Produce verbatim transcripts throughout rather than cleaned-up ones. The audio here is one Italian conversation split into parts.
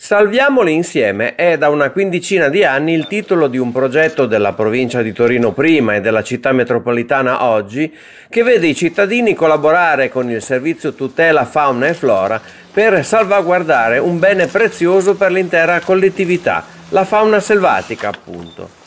Salviamoli insieme è da una quindicina di anni il titolo di un progetto della provincia di Torino prima e della città metropolitana oggi, che vede i cittadini collaborare con il servizio tutela fauna e flora per salvaguardare un bene prezioso per l'intera collettività, la fauna selvatica appunto.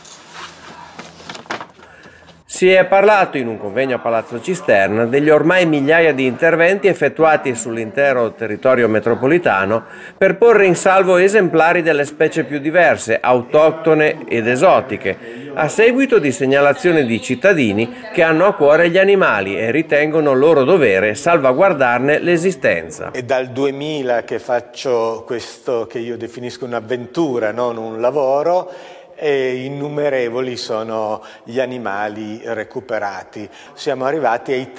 Si è parlato in un convegno a Palazzo Cisterna degli ormai migliaia di interventi effettuati sull'intero territorio metropolitano per porre in salvo esemplari delle specie più diverse, autoctone ed esotiche, a seguito di segnalazioni di cittadini che hanno a cuore gli animali e ritengono loro dovere salvaguardarne l'esistenza. È dal duemila che faccio questo che io definisco un'avventura, non un lavoro, e innumerevoli sono gli animali recuperati. Siamo arrivati ai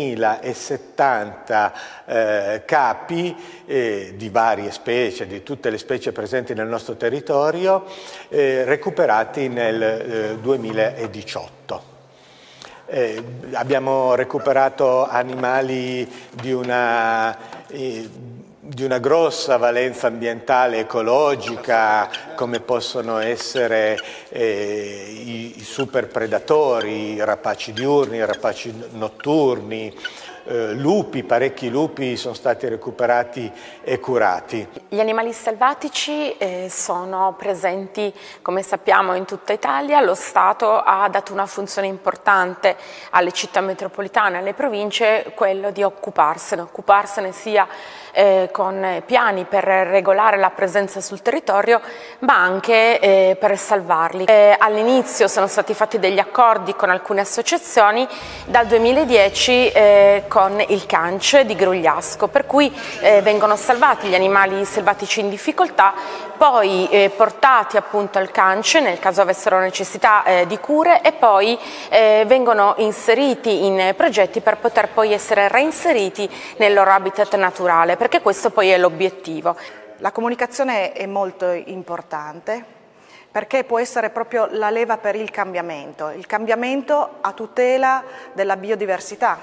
tremilasettanta eh, capi eh, di varie specie, di tutte le specie presenti nel nostro territorio, eh, recuperati nel eh, duemiladiciotto. Eh, abbiamo recuperato animali di una... Eh, di una grossa valenza ambientale ecologica, come possono essere eh, i, i super predatori, i rapaci diurni, i rapaci notturni, eh, lupi, parecchi lupi sono stati recuperati e curati. Gli animali selvatici eh, sono presenti, come sappiamo, in tutta Italia. Lo Stato ha dato una funzione importante alle città metropolitane, alle province, quello di occuparsene, occuparsene sia Eh, con piani per regolare la presenza sul territorio, ma anche eh, per salvarli. Eh, all'inizio sono stati fatti degli accordi con alcune associazioni, dal duemiladieci eh, con il CANCE di Grugliasco, per cui eh, vengono salvati gli animali selvatici in difficoltà, poi eh, portati appunto al CANCE nel caso avessero necessità eh, di cure, e poi eh, vengono inseriti in progetti per poter poi essere reinseriti nel loro habitat naturale, perché questo poi è l'obiettivo. La comunicazione è molto importante perché può essere proprio la leva per il cambiamento, il cambiamento a tutela della biodiversità,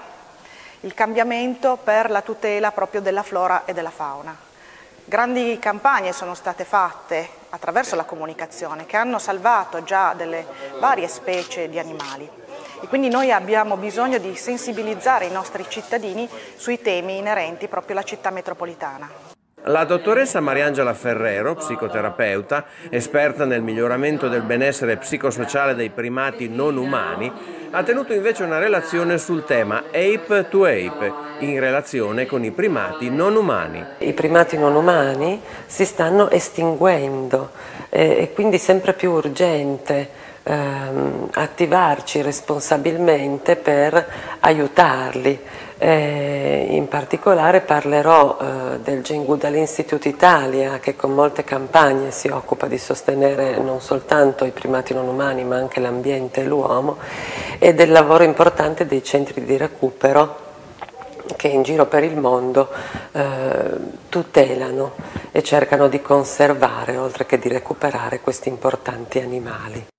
il cambiamento per la tutela proprio della flora e della fauna. Grandi campagne sono state fatte attraverso la comunicazione che hanno salvato già delle varie specie di animali. E quindi noi abbiamo bisogno di sensibilizzare i nostri cittadini sui temi inerenti proprio alla città metropolitana. La dottoressa Mariangela Ferrero, psicoterapeuta, esperta nel miglioramento del benessere psicosociale dei primati non umani, ha tenuto invece una relazione sul tema Ape to Ape, in relazione con i primati non umani. I primati non umani si stanno estinguendo eh, e quindi sempre più urgente ehm, attivarci responsabilmente per aiutarli. Eh, in particolare parlerò eh, del Jane Goodall Institute Italia, che con molte campagne si occupa di sostenere non soltanto i primati non umani ma anche l'ambiente e l'uomo, e del lavoro importante dei centri di recupero che in giro per il mondo eh, tutelano e cercano di conservare, oltre che di recuperare, questi importanti animali.